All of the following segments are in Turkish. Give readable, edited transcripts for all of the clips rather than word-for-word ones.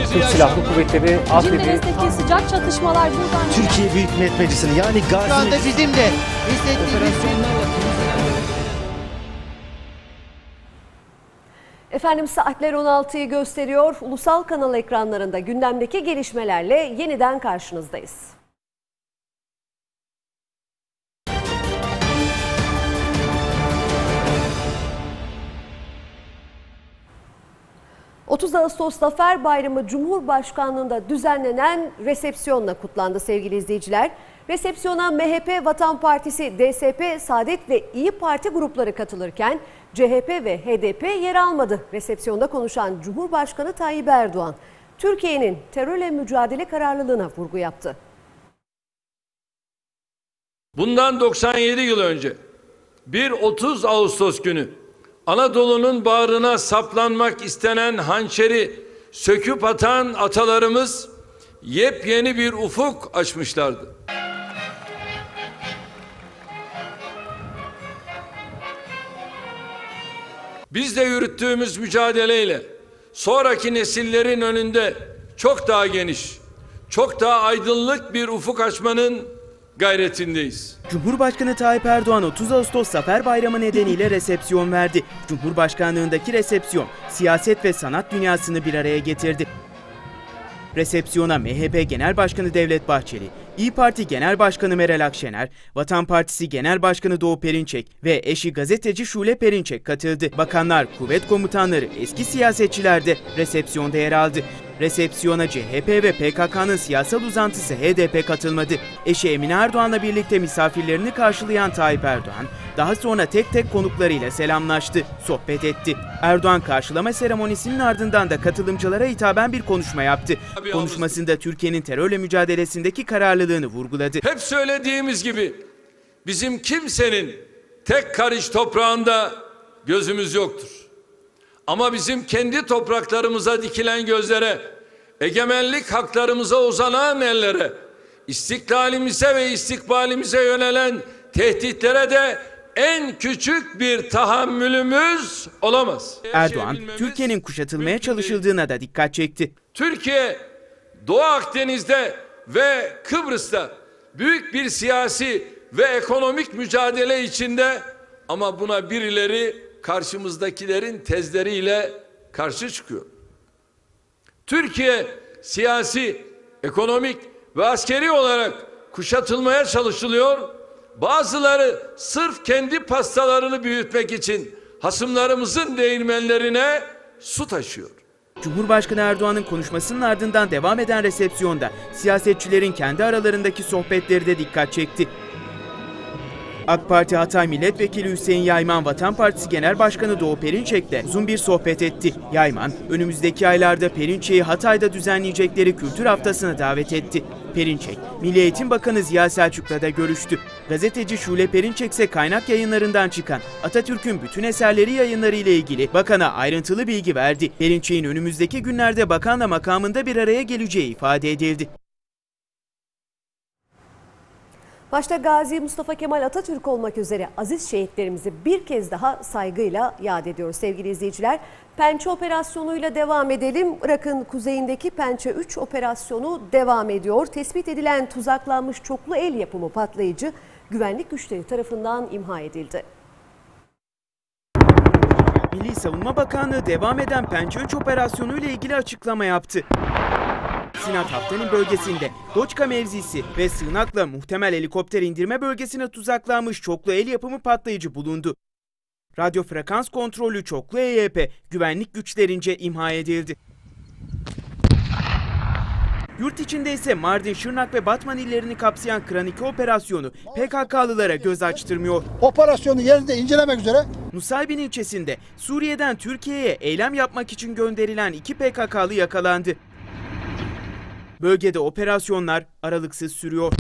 Türk Silahlı Kuvvetleri AFAD'ı... Cinderes'teki sıcak çatışmalar buradan... Türkiye Büyük Millet Meclisi'nin yani Gazi... Şu anda bizim de Efendim saatler 16'yı gösteriyor. Ulusal kanal ekranlarında gündemdeki gelişmelerle yeniden karşınızdayız. ...30 Ağustos Zafer Bayramı Cumhurbaşkanlığı'nda düzenlenen resepsiyonla kutlandı sevgili izleyiciler. Resepsiyona MHP, Vatan Partisi, DSP, Saadet ve İyi Parti grupları katılırken CHP ve HDP yer almadı. Resepsiyonda konuşan Cumhurbaşkanı Tayyip Erdoğan, Türkiye'nin terörle mücadele kararlılığına vurgu yaptı. Bundan 97 yıl önce bir 30 Ağustos günü Anadolu'nun bağrına saplanmak istenen hançeri söküp atan atalarımız yepyeni bir ufuk açmışlardı. Biz de yürüttüğümüz mücadeleyle sonraki nesillerin önünde çok daha geniş, çok daha aydınlık bir ufuk açmanın gayretindeyiz. Cumhurbaşkanı Tayyip Erdoğan 30 Ağustos Zafer Bayramı nedeniyle resepsiyon verdi. Cumhurbaşkanlığındaki resepsiyon siyaset ve sanat dünyasını bir araya getirdi. Resepsiyona MHP Genel Başkanı Devlet Bahçeli, İyi Parti Genel Başkanı Meral Akşener, Vatan Partisi Genel Başkanı Doğu Perinçek ve eşi gazeteci Şule Perinçek katıldı. Bakanlar, kuvvet komutanları, eski siyasetçiler de resepsiyonda yer aldı. Resepsiyona CHP ve PKK'nın siyasal uzantısı HDP katılmadı. Eşi Emine Erdoğan'la birlikte misafirlerini karşılayan Tayyip Erdoğan, daha sonra tek tek konuklarıyla selamlaştı, sohbet etti. Erdoğan karşılama seremonisinin ardından da katılımcılara hitaben bir konuşma yaptı. Konuşmasında Türkiye'nin terörle mücadelesindeki kararlılığını vurguladı. Hep söylediğimiz gibi bizim kimsenin tek karış toprağında gözümüz yoktur. Ama bizim kendi topraklarımıza dikilen gözlere, egemenlik haklarımıza uzanan ellere, istiklalimize ve istikbalimize yönelen tehditlere de en küçük bir tahammülümüz olamaz. Erdoğan, Türkiye'nin kuşatılmaya çalışıldığına da dikkat çekti. Türkiye, Doğu Akdeniz'de ve Kıbrıs'ta büyük bir siyasi ve ekonomik mücadele içinde, ama buna birileri karşımızdakilerin tezleriyle karşı çıkıyor. Türkiye siyasi, ekonomik ve askeri olarak kuşatılmaya çalışılıyor. Bazıları sırf kendi pastalarını büyütmek için hasımlarımızın değirmenlerine su taşıyor. Cumhurbaşkanı Erdoğan'ın konuşmasının ardından devam eden resepsiyonda siyasetçilerin kendi aralarındaki sohbetleri de dikkat çekti. AK Parti Hatay Milletvekili Hüseyin Yayman, Vatan Partisi Genel Başkanı Doğu Perinçek'le uzun bir sohbet etti. Yayman, önümüzdeki aylarda Perinçek'i Hatay'da düzenleyecekleri kültür haftasına davet etti. Perinçek, Milli Eğitim Bakanı Ziya Selçuk'la da görüştü. Gazeteci Şule Perinçek ise kaynak yayınlarından çıkan Atatürk'ün bütün eserleri yayınları ile ilgili bakana ayrıntılı bilgi verdi. Perinçek'in önümüzdeki günlerde bakanla makamında bir araya geleceği ifade edildi. Başta Gazi Mustafa Kemal Atatürk olmak üzere aziz şehitlerimizi bir kez daha saygıyla yad ediyoruz sevgili izleyiciler. Pençe operasyonuyla devam edelim. Irak'ın kuzeyindeki Pençe 3 operasyonu devam ediyor. Tespit edilen tuzaklanmış çoklu el yapımı patlayıcı güvenlik güçleri tarafından imha edildi. Milli Savunma Bakanlığı devam eden Pençe 3 operasyonu ile ilgili açıklama yaptı. Sinat Haftan'ın bölgesinde Doçka mevzisi ve sığınakla muhtemel helikopter indirme bölgesine tuzaklanmış çoklu el yapımı patlayıcı bulundu. Radyo frekans kontrollü çoklu EYP güvenlik güçlerince imha edildi. Yurt içinde ise Mardin, Şırnak ve Batman illerini kapsayan Kıran 2 operasyonu PKK'lılara göz açtırmıyor. Operasyonu yerinde incelemek üzere Nusaybin ilçesinde Suriye'den Türkiye'ye eylem yapmak için gönderilen 2 PKK'lı yakalandı. Bölgede operasyonlar aralıksız sürüyor.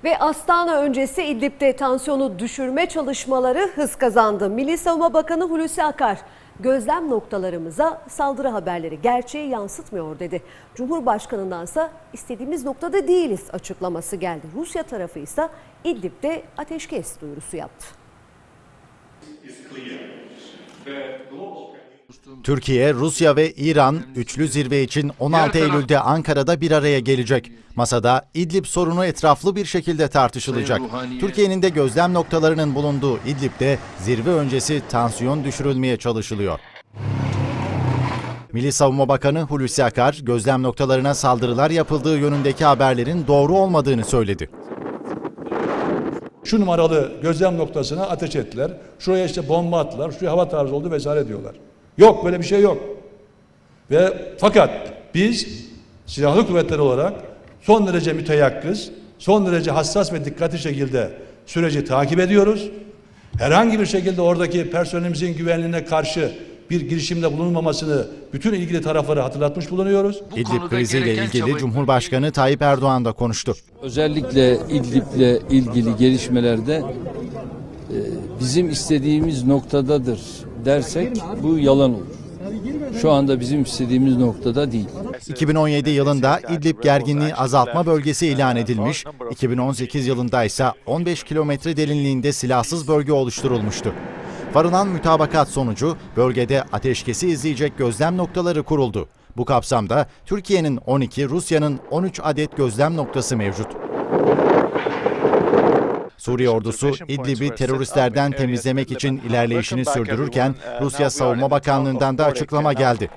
Ve Astana öncesi İdlib'de tansiyonu düşürme çalışmaları hız kazandı. Milli Savunma Bakanı Hulusi Akar, gözlem noktalarımıza saldırı haberleri gerçeği yansıtmıyor dedi. Cumhurbaşkanındansa istediğimiz noktada değiliz açıklaması geldi. Rusya tarafı ise İdlib'de ateşkes duyurusu yaptı. Türkiye, Rusya ve İran üçlü zirve için 16 Eylül'de Ankara'da bir araya gelecek. Masada İdlib sorunu etraflı bir şekilde tartışılacak. Türkiye'nin de gözlem noktalarının bulunduğu İdlib'de zirve öncesi tansiyon düşürülmeye çalışılıyor. Milli Savunma Bakanı Hulusi Akar, gözlem noktalarına saldırılar yapıldığı yönündeki haberlerin doğru olmadığını söyledi. Şu numaralı gözlem noktasına ateş ettiler. Şuraya işte bomba attılar. Şuraya hava taarruzu oldu vesaire diyorlar. Yok, böyle bir şey yok. Fakat biz silahlı kuvvetler olarak son derece müteyakkız, son derece hassas ve dikkatli şekilde süreci takip ediyoruz. Herhangi bir şekilde oradaki personelimizin güvenliğine karşı bir girişimde bulunmamasını bütün ilgili taraflara hatırlatmış bulunuyoruz. İdlib kriziyle ilgili Cumhurbaşkanı Tayyip Erdoğan da konuştu. Özellikle İdlib'le ilgili gelişmelerde bizim istediğimiz noktadadır dersek bu yalan olur. Şu anda bizim istediğimiz noktada değil. 2017 yılında İdlib gerginliği azaltma bölgesi ilan edilmiş, 2018 yılında ise 15 kilometre derinliğinde silahsız bölge oluşturulmuştu. Varılan mütabakat sonucu bölgede ateşkesi izleyecek gözlem noktaları kuruldu. Bu kapsamda Türkiye'nin 12, Rusya'nın 13 adet gözlem noktası mevcut. Suriye ordusu İdlib'i teröristlerden temizlemek için ilerleyişini sürdürürken Rusya Savunma Bakanlığı'ndan da açıklama geldi.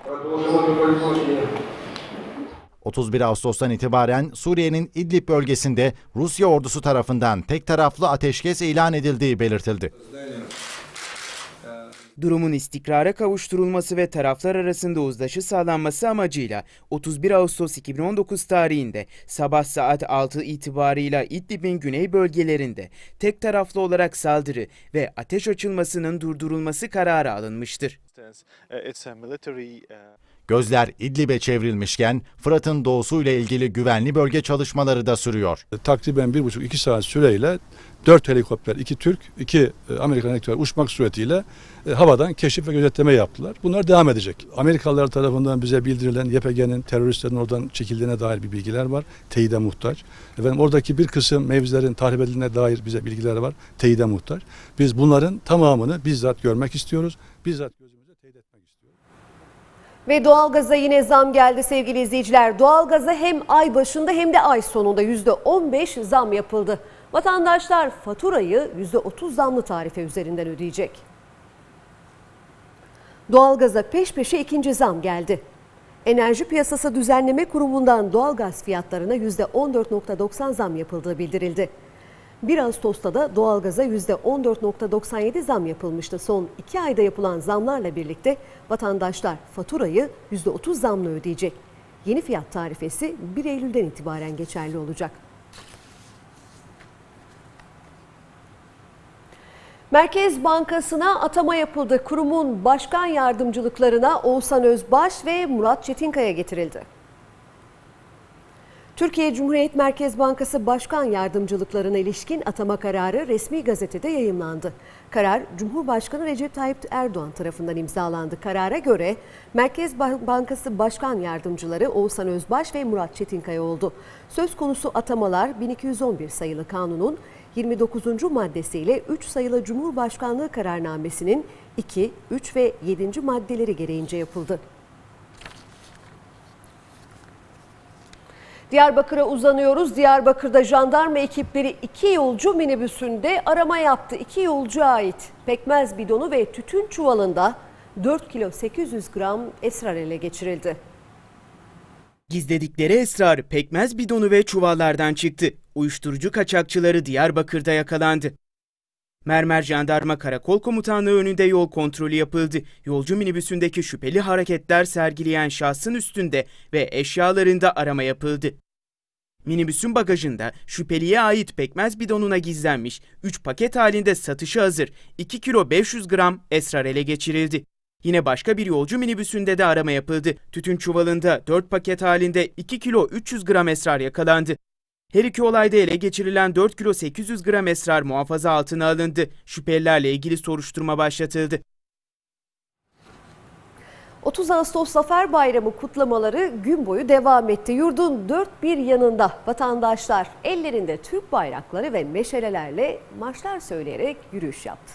31 Ağustos'tan itibaren Suriye'nin İdlib bölgesinde Rusya ordusu tarafından tek taraflı ateşkes ilan edildiği belirtildi. Durumun istikrara kavuşturulması ve taraflar arasında uzlaşı sağlanması amacıyla 31 Ağustos 2019 tarihinde sabah saat 6 itibarıyla İdlib'in güney bölgelerinde tek taraflı olarak saldırı ve ateş açılmasının durdurulması kararı alınmıştır. Gözler İdlib'e çevrilmişken Fırat'ın doğusuyla ilgili güvenli bölge çalışmaları da sürüyor. Takriben 1,5-2 saat süreyle 4 helikopter, 2 Türk, 2 Amerikan helikopter uçmak suretiyle havadan keşif ve gözetleme yaptılar. Bunlar devam edecek. Amerikalılar tarafından bize bildirilen YPG'nin teröristlerin oradan çekildiğine dair bir bilgiler var. Teyide muhtaç. Oradaki bir kısım mevzilerin tahrip edildiğine dair bize bilgiler var. Teyide muhtaç. Biz bunların tamamını bizzat görmek istiyoruz. Bizzat gözümüzle teyit etmek istiyoruz. Ve doğalgaza yine zam geldi sevgili izleyiciler. Doğalgaza hem ay başında hem de ay sonunda %15 zam yapıldı. Vatandaşlar faturayı %30 zamlı tarife üzerinden ödeyecek. Doğalgaza peş peşe ikinci zam geldi. Enerji Piyasası Düzenleme Kurumu'ndan doğalgaz fiyatlarına %14,90 zam yapıldığı bildirildi. 1 Ağustos'ta da doğalgaza %14,97 zam yapılmıştı. Son 2 ayda yapılan zamlarla birlikte vatandaşlar faturayı %30 zamla ödeyecek. Yeni fiyat tarifesi 1 Eylül'den itibaren geçerli olacak. Merkez Bankası'na atama yapıldı. Kurumun başkan yardımcılıklarına Oğuzhan Özbaş ve Murat Çetinkaya getirildi. Türkiye Cumhuriyet Merkez Bankası Başkan Yardımcılıklarına ilişkin atama kararı resmi gazetede yayımlandı. Karar Cumhurbaşkanı Recep Tayyip Erdoğan tarafından imzalandı. Karara göre Merkez Bankası Başkan Yardımcıları Oğuzhan Özbaş ve Murat Çetinkaya oldu. Söz konusu atamalar 1211 sayılı kanunun 29. maddesiyle 3 sayılı Cumhurbaşkanlığı kararnamesinin 2, 3 ve 7. maddeleri gereğince yapıldı. Diyarbakır'a uzanıyoruz. Diyarbakır'da jandarma ekipleri 2 yolcu minibüsünde arama yaptı. 2 yolcuya ait pekmez bidonu ve tütün çuvalında 4 kilo 800 gram esrar ele geçirildi. Gizledikleri esrar pekmez bidonu ve çuvallardan çıktı. Uyuşturucu kaçakçıları Diyarbakır'da yakalandı. Mermer Jandarma Karakol Komutanlığı önünde yol kontrolü yapıldı. Yolcu minibüsündeki şüpheli hareketler sergileyen şahsın üstünde ve eşyalarında arama yapıldı. Minibüsün bagajında şüpheliye ait pekmez bidonuna gizlenmiş 3 paket halinde satışa hazır 2 kilo 500 gram esrar ele geçirildi. Yine başka bir yolcu minibüsünde de arama yapıldı. Tütün çuvalında 4 paket halinde 2 kilo 300 gram esrar yakalandı. Her iki olayda ele geçirilen 4 kilo 800 gram esrar muhafaza altına alındı. Şüphelilerle ilgili soruşturma başlatıldı. 30 Ağustos Zafer Bayramı kutlamaları gün boyu devam etti. Yurdun dört bir yanında vatandaşlar ellerinde Türk bayrakları ve meşalelerle marşlar söyleyerek yürüyüş yaptı.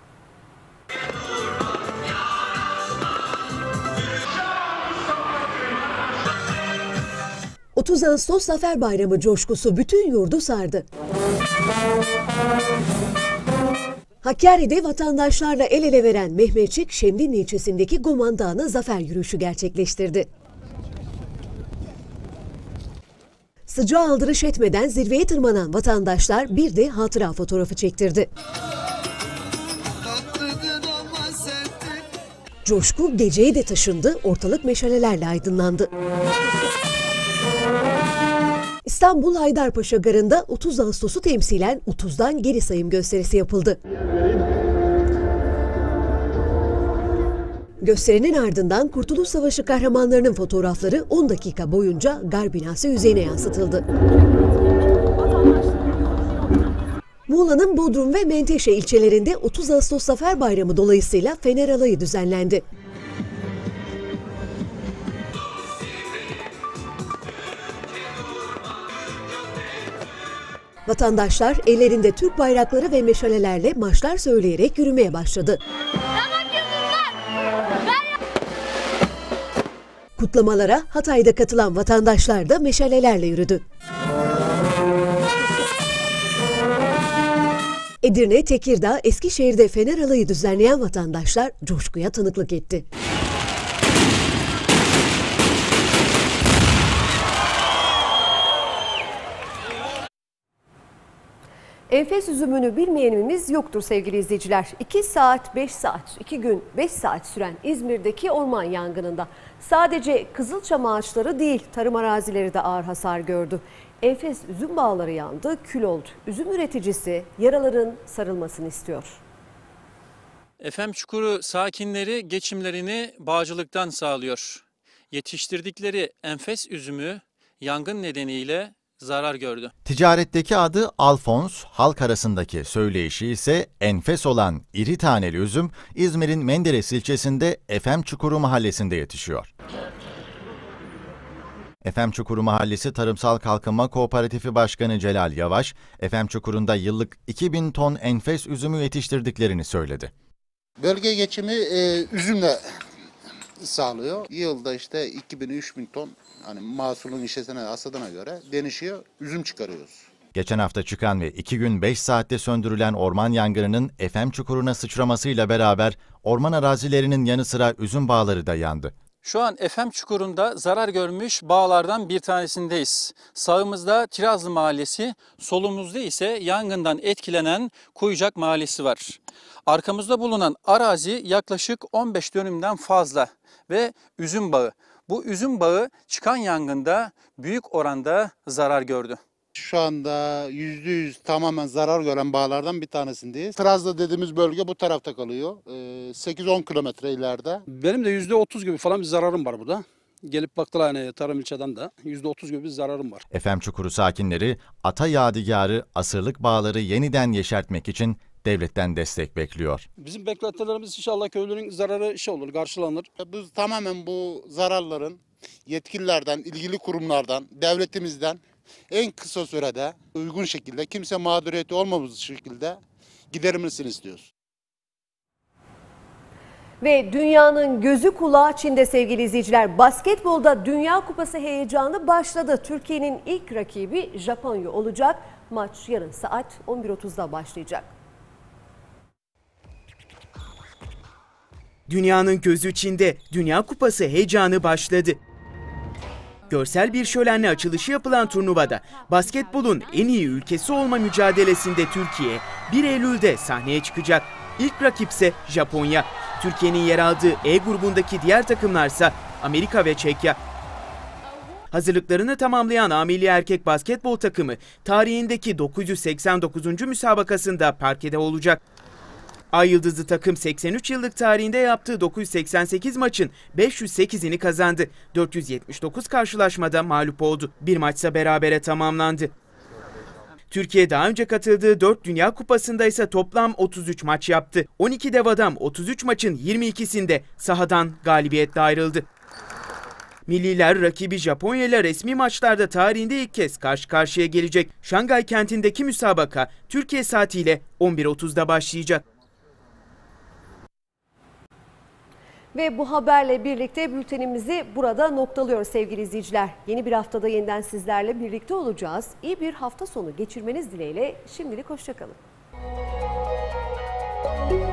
...30 Ağustos Zafer Bayramı coşkusu bütün yurdu sardı. Hakkari'de vatandaşlarla el ele veren Mehmetçik, Şemdinli ilçesindeki Goman Dağı'na zafer yürüyüşü gerçekleştirdi. Sıcağı aldırış etmeden zirveye tırmanan vatandaşlar bir de hatıra fotoğrafı çektirdi. Coşku geceye de taşındı, ortalık meşalelerle aydınlandı. İstanbul Haydarpaşa Garı'nda 30 Ağustos'u temsilen 30'dan geri sayım gösterisi yapıldı. Gösterinin ardından Kurtuluş Savaşı kahramanlarının fotoğrafları 10 dakika boyunca gar binası yüzeyine yansıtıldı. Muğla'nın Bodrum ve Menteşe ilçelerinde 30 Ağustos Zafer Bayramı dolayısıyla Fener Alayı düzenlendi. Vatandaşlar ellerinde Türk bayrakları ve meşalelerle marşlar söyleyerek yürümeye başladı. Kutlamalara Hatay'da katılan vatandaşlar da meşalelerle yürüdü. Edirne, Tekirdağ, Eskişehir'de Fener Alayı düzenleyen vatandaşlar coşkuya tanıklık etti. Enfes üzümünü bilmeyenimiz yoktur sevgili izleyiciler. 2 saat, 5 saat, 2 gün, 5 saat süren İzmir'deki orman yangınında sadece kızılçam ağaçları değil, tarım arazileri de ağır hasar gördü. Enfes üzüm bağları yandı, kül oldu. Üzüm üreticisi yaraların sarılmasını istiyor. Efemçukuru sakinleri geçimlerini bağcılıktan sağlıyor. Yetiştirdikleri enfes üzümü yangın nedeniyle zarar gördü. Ticaretteki adı Alfons, halk arasındaki söyleyişi ise enfes olan iri taneli üzüm İzmir'in Menderes ilçesinde Efemçukuru mahallesinde yetişiyor. Efemçukuru Mahallesi Tarımsal Kalkınma Kooperatifi Başkanı Celal Yavaş, Efemçukuru'nda yıllık 2000 ton enfes üzümü yetiştirdiklerini söyledi. Bölge geçimi üzümle sağlıyor. Yılda işte 2000-3000 ton hani mahsulün işesine, hasadına göre denişiyor, üzüm çıkarıyoruz. Geçen hafta çıkan ve 2 gün 5 saatte söndürülen orman yangınının Efemçukuru'na sıçramasıyla beraber orman arazilerinin yanı sıra üzüm bağları da yandı. Şu an Efemçukuru'nda zarar görmüş bağlardan bir tanesindeyiz. Sağımızda Tirazlı Mahallesi, solumuzda ise yangından etkilenen Kuyucak Mahallesi var. Arkamızda bulunan arazi yaklaşık 15 dönümden fazla ve üzüm bağı. Bu üzüm bağı çıkan yangında büyük oranda zarar gördü. Şu anda %100 tamamen zarar gören bağlardan bir tanesindeyiz. Tirazlı dediğimiz bölge bu tarafta kalıyor. 8-10 kilometre ileride. Benim de %30 gibi falan bir zararım var burada. Gelip baktılar hani tarım ilçeden de %30 gibi bir zararım var. Efemçukuru sakinleri ata yadigarı asırlık bağları yeniden yeşertmek için devletten destek bekliyor. Bizim beklentilerimiz inşallah köylünün zararı olur, karşılanır. Biz tamamen bu zararların yetkililerden, ilgili kurumlardan, devletimizden en kısa sürede uygun şekilde kimse mağduriyeti olmaması şekilde giderilmesini istiyoruz. Ve dünyanın gözü kulağı Çin'de sevgili izleyiciler. Basketbolda Dünya Kupası heyecanı başladı. Türkiye'nin ilk rakibi Japonya olacak. Maç yarın saat 11.30'da başlayacak. Dünyanın gözü Çin'de, Dünya Kupası heyecanı başladı. Görsel bir şölenle açılışı yapılan turnuvada basketbolun en iyi ülkesi olma mücadelesinde Türkiye 1 Eylül'de sahneye çıkacak. İlk rakipse Japonya. Türkiye'nin yer aldığı E grubundaki diğer takımlarsa Amerika ve Çekya. Hazırlıklarını tamamlayan A-Milli erkek basketbol takımı tarihindeki 989. müsabakasında parkede olacak. Ay Yıldızlı takım 83 yıllık tarihinde yaptığı 988 maçın 508'ini kazandı. 479 karşılaşmada mağlup oldu. Bir maçsa berabere tamamlandı. Türkiye daha önce katıldığı 4 Dünya Kupası'nda ise toplam 33 maç yaptı. 12 dev adam 33 maçın 22'sinde sahadan galibiyetle ayrıldı. Milliler rakibi Japonya ile resmi maçlarda tarihinde ilk kez karşı karşıya gelecek. Şangay kentindeki müsabaka Türkiye saatiyle 11.30'da başlayacak. Ve bu haberle birlikte bültenimizi burada noktalıyoruz sevgili izleyiciler. Yeni bir haftada yeniden sizlerle birlikte olacağız. İyi bir hafta sonu geçirmeniz dileğiyle şimdilik hoşça kalın.